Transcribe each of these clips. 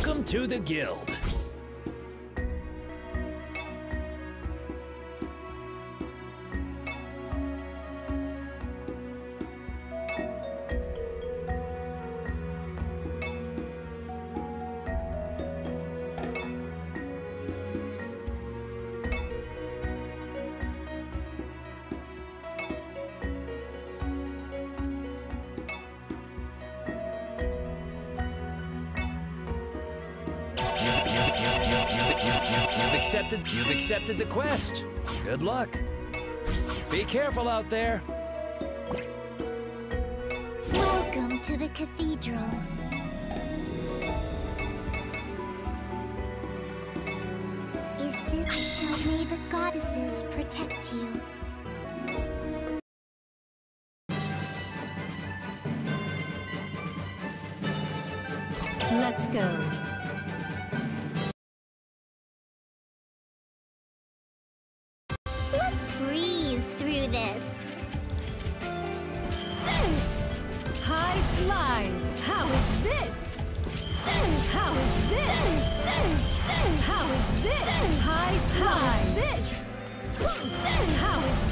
Welcome to the guild. You've accepted the quest. Good luck. Be careful out there. Welcome to the cathedral. May the goddesses protect you. Let's go. Let's breeze through this. High slide. How is this? How is this? How is this? High slide. This. How is this? How is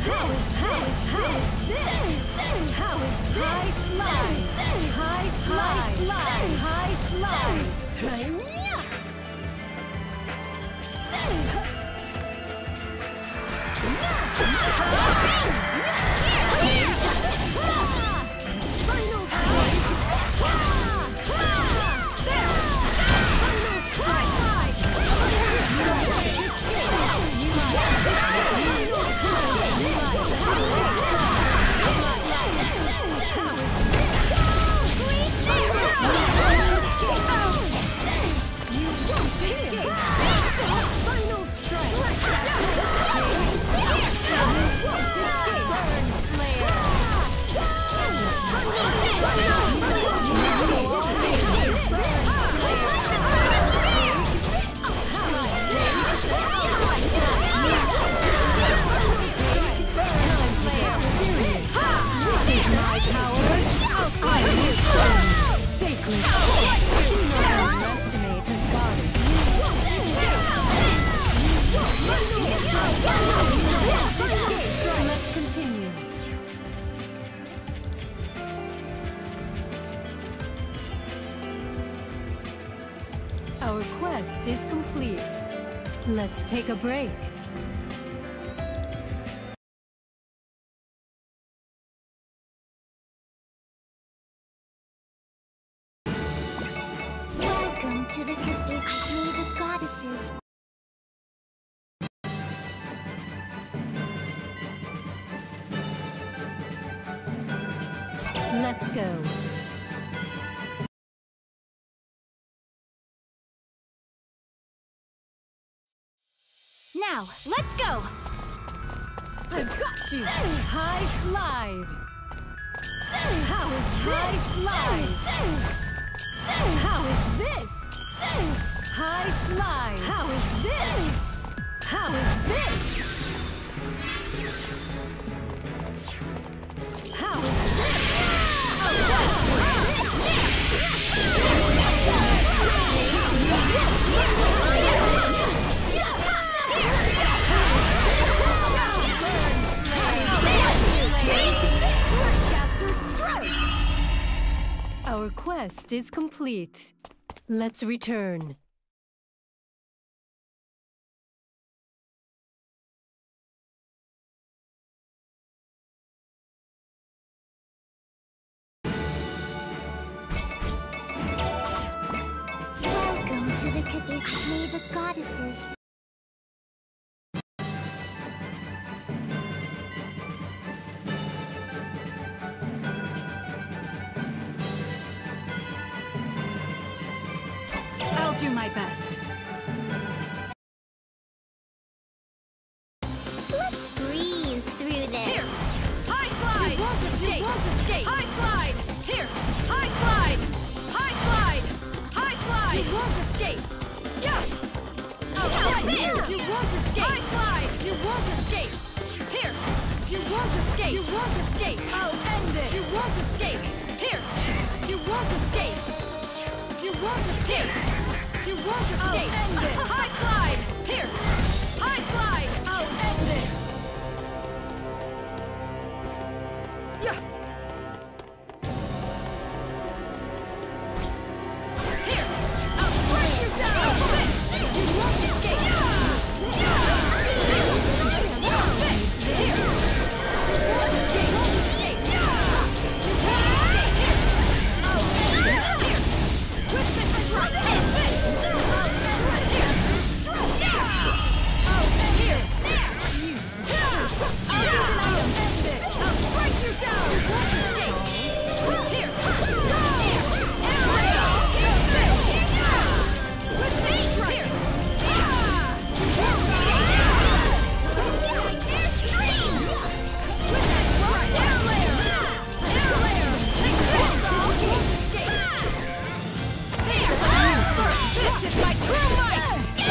this? How is high slide? High slide. High slide. Time. Let's continue. Our quest is complete. Let's take a break. Welcome to the cathedral. May the goddesses. Let's go. Now, let's go! I've got you! High slide! How is high slide? How is this? High slide! How is this? How is this? How is this? Our quest is complete. Let's return. Welcome to the cathedral. May the goddesses. I'll do my best. Let's breeze through this. Here! High slide! You want to skate! High slide! Here! High slide! High slide! High slide! You want to skate! Yeah! Right here! You want to skate! High slide! You want to skate! Here! You want to skate! You want to skate! I'll end this! You want to skate! Here! You want to skate! You want to skate! You won't escape! I'll end this! High slide! Here! High slide! I'll end this! Yeah! Here! I'll break you down! You won't escape! This is my true might!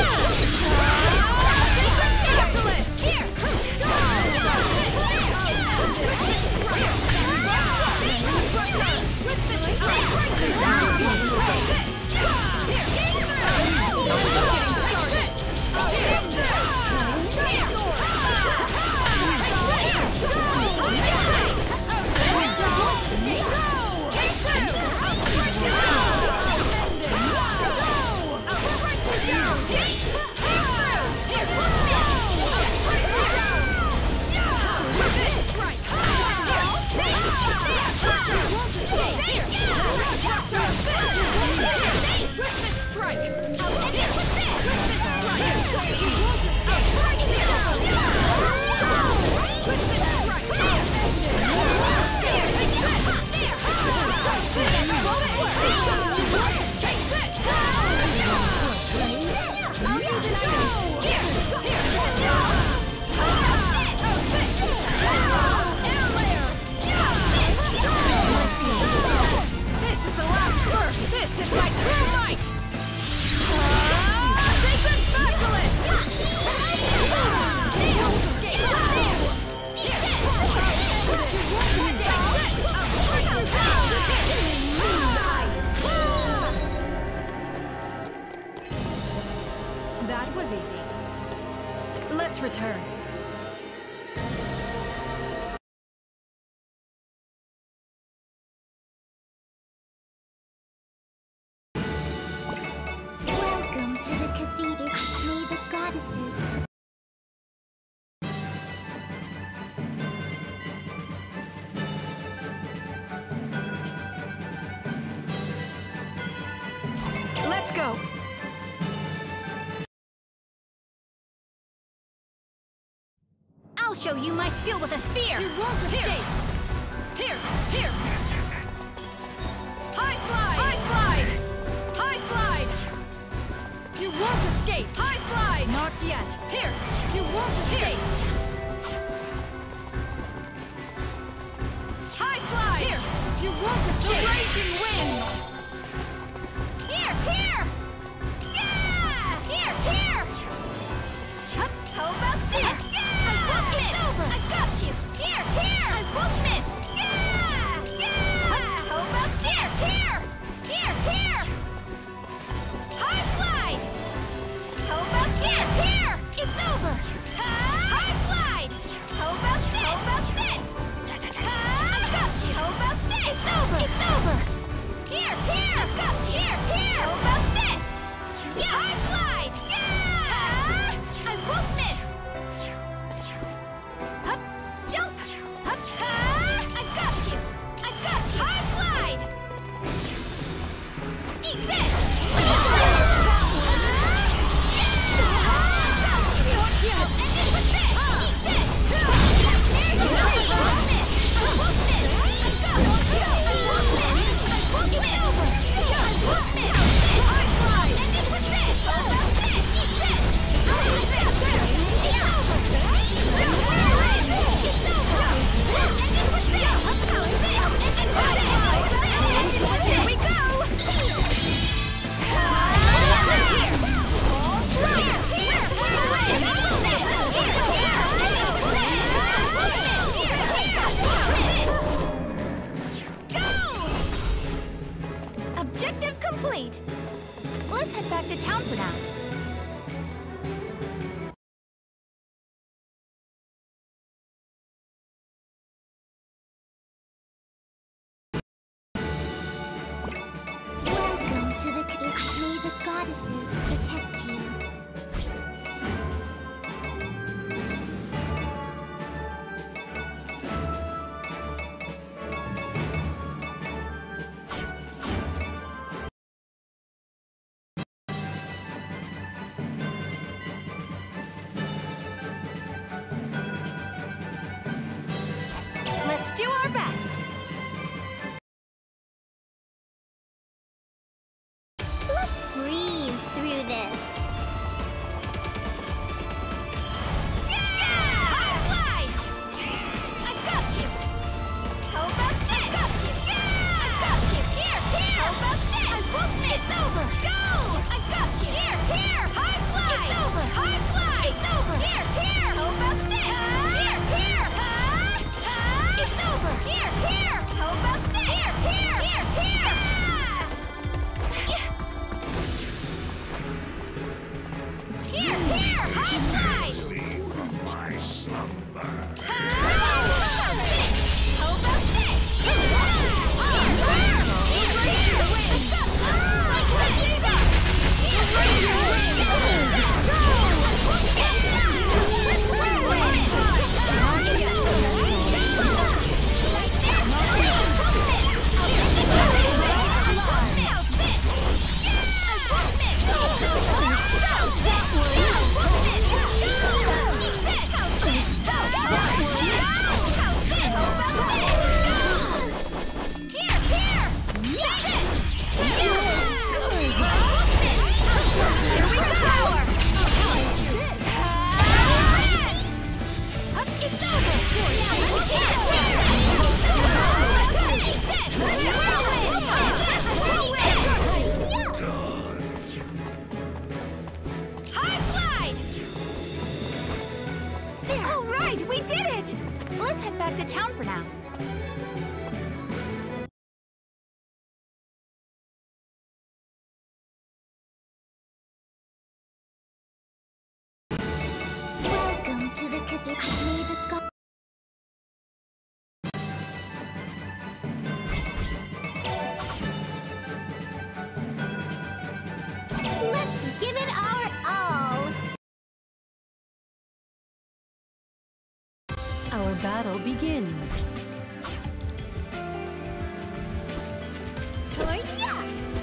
This is my true might! Sacred Basilisk! That was easy. Let's return. Welcome to the cathedral. May the goddesses. Let's go! I'll show you my skill with a spear! You won't escape! Here! Here! High slide! High slide! High slide! You won't escape! High slide! Not yet! Here! You won't escape! High slide! Here! You won't escape! Raging wind! Here! Here! Yeah! Here! Here! Hup, how about this? Yeah! I won't miss! Over! I got you! Here! Here! I won't miss! Yeah! Yeah! Hup, how about this? Here! Here! Here! High slide! How about this? Here! It's over! High slide! How about this? How about this? I got you! How about this? It's over! It's over! Here! Here! I got you! Here! Here! How about this? Yeah! High slide! Yeah! I won't miss! Up! Jump! Up! I got you! I got you! High slide! Eat this! Objective complete! Let's head back to town for now. Welcome to the cave. May the goddesses protect you. Let's do our best. Let's breeze through this. High slide! I got you! How about this? I got you! I got you! Here! How about this? I won't miss! It's over! Go! I got you! Here! High slide! It's over! High slide! It's over! Here! How about this? Here! It's over! Here! How about this? Here! Here! High slide! Sleep from my slumber. How about this? We did it! Let's head back to town for now. Welcome to the cave. May the god. Let's give it our all. Our battle begins. Toya!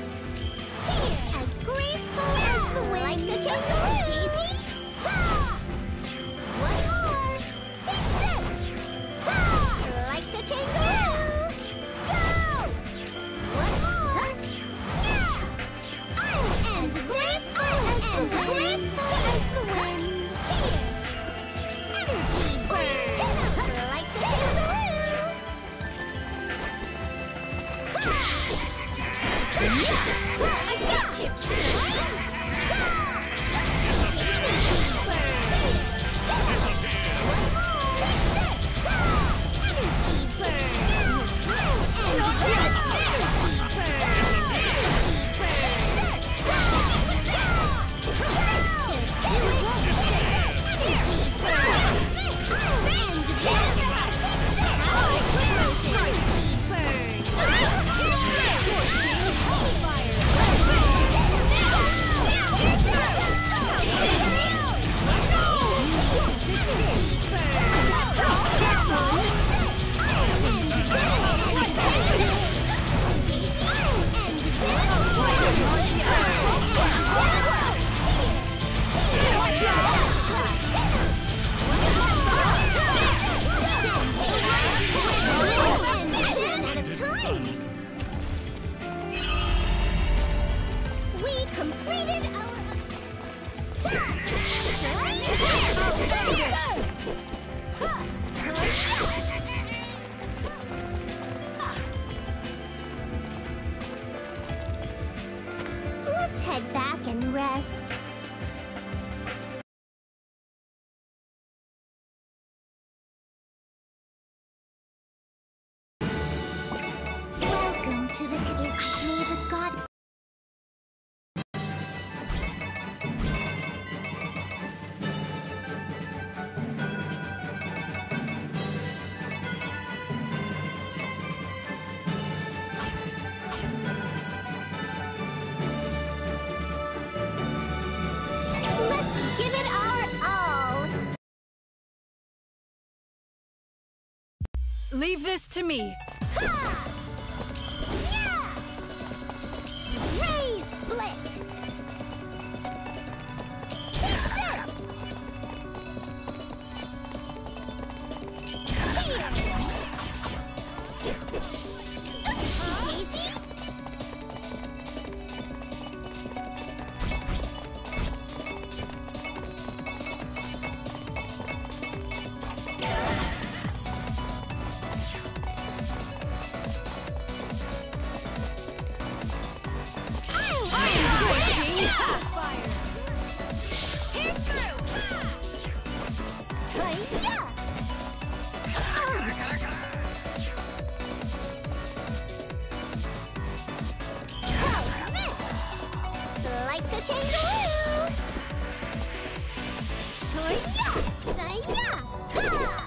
As graceful as the wind. Like the kangaroo! Ha! One more! Take this! Ha! Like the kangaroo! Go! One more! Yeah! I'm as graceful as the wind. Energy burn! Like the kangaroo! I got you! We completed our Let's head back and rest. Welcome to the cave. May the god. Leave this to me. Ha! Yeah! Ray split! Like the kangaroo! Toya! Saya! Ha!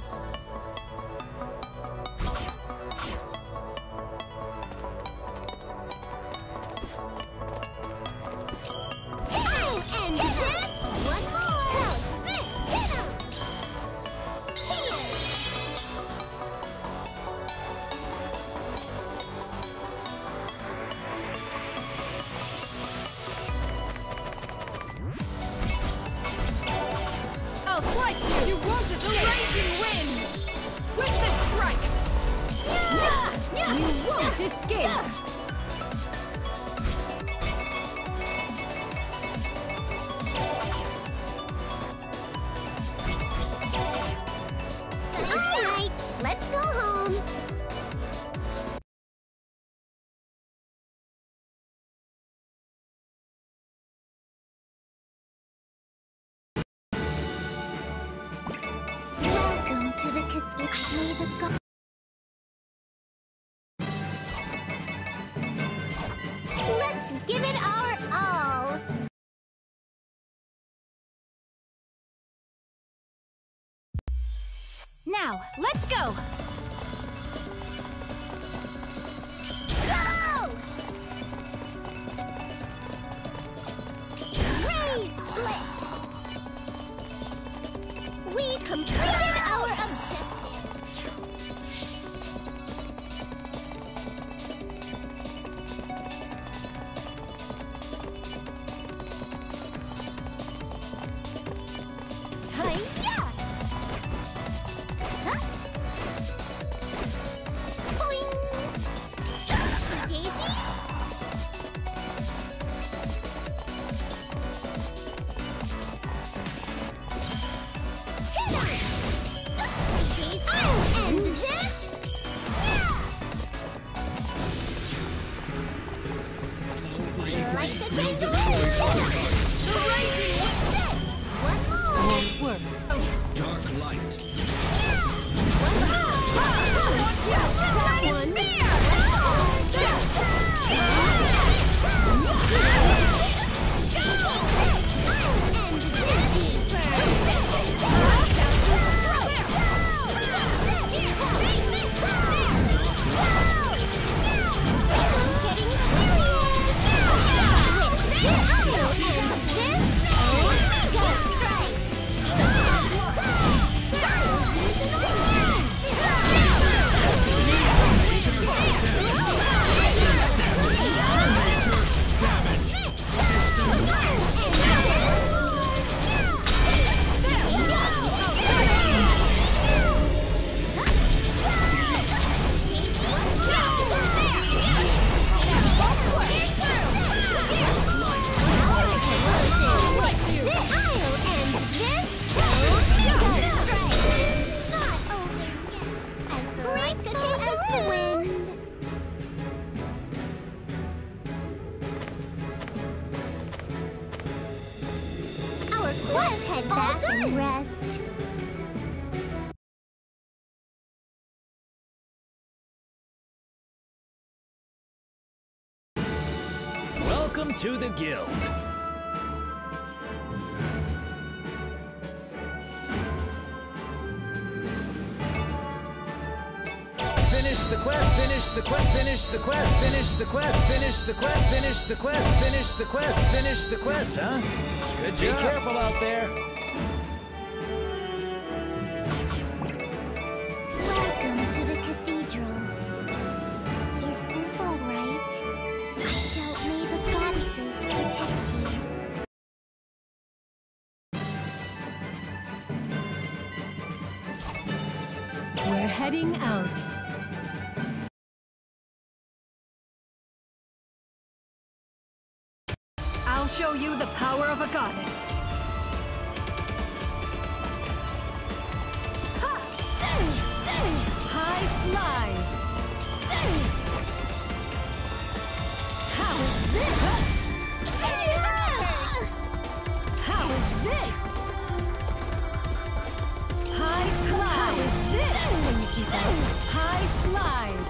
And this! One more! How's this? Hit him! I'll slice you! You won't just the raging wind! With the strike! You won't escape! Alright, let's go home. Welcome to the cathedral. May the god. Let's give it our all. Now, let's go! Go! Ray split! We completed our objective! Hi-ya! Huh? Boing! Daisy? Hit him! Daisy? I'll end this! Yeah! Like the kangaroo! The raging wind! One more! Work. Dark light. One more! One Let's head back and rest. Welcome to the guild. Finish the quest, finish the quest, finish the quest, finish the quest, finish the quest, finish the quest, finish the quest, finish the quest, huh? Good job. Be careful out there. Welcome to the may the goddesses protect you. We're heading out. I'll show you the power of a goddess. High slide. How is this? How is this? High slide. How is this? Can you keep up? High slide.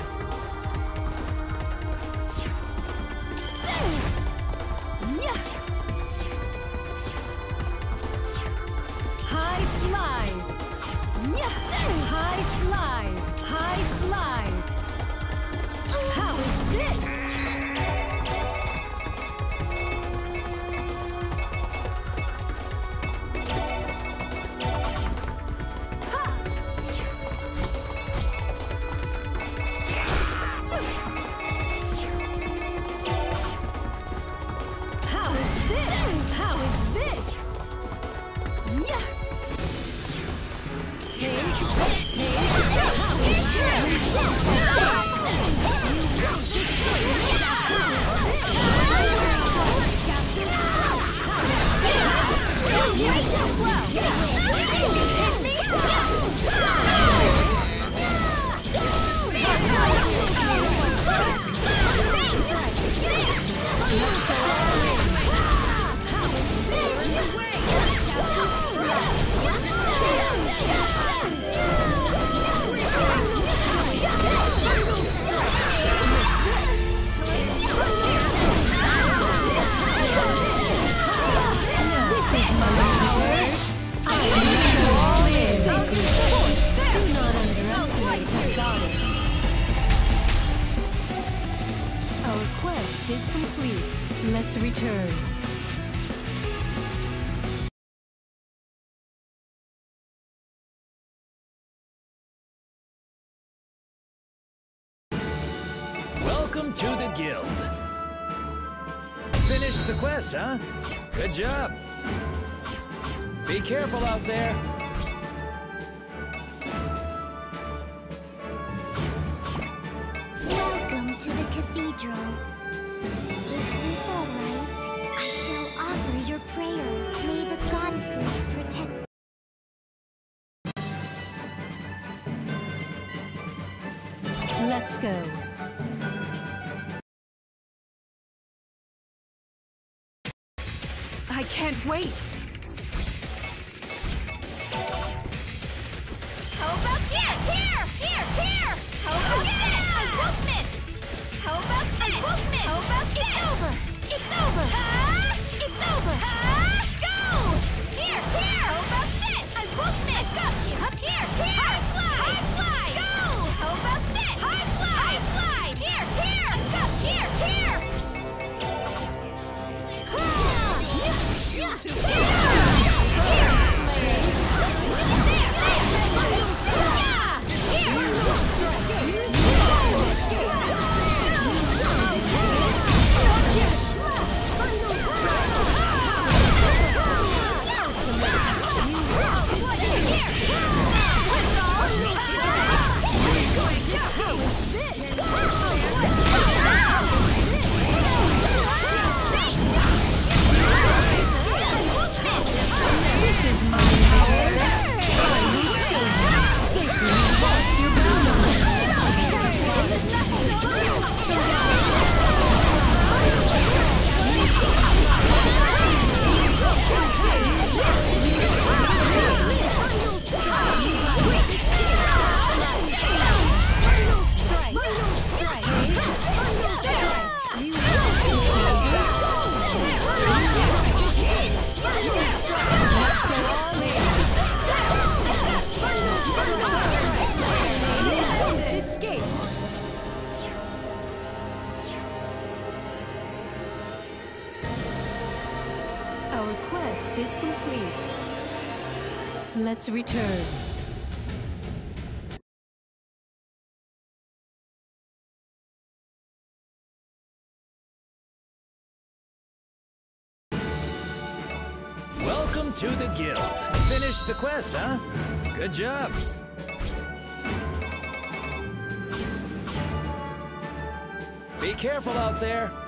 Yeah. High slide. Yeah. High slide. High slide. How is this? How is this? How is this? Yeah. Our quest is complete. Let's return. Welcome to the guild. Finished the quest, huh? Good job. Be careful out there. Welcome to the cathedral. Is this all right? I shall offer your prayer. May the goddesses protect. Let's go. I can't wait. How about this? Here! How about this? I won't miss! How about this? I won't miss! How about this? It's over! It's over! It's over! Go! Here! How about this? I won't miss! I got you! Up here! High slide! Go! How about this? High slide! Here! I got you! Here! Our quest is complete. Let's return. to the guild. Finished the quest, huh? Good job. Be careful out there.